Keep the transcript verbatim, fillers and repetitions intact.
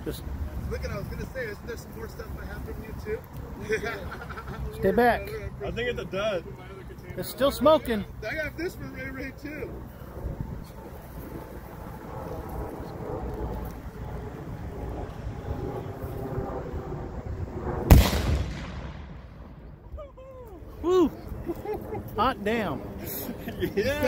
Just Looking, I was gonna say, isn't there some more stuff I have from you too? stay back. I think it's a dud. It's still smoking. I got this from Ray Ray too. Woo! Hot damn. Yeah.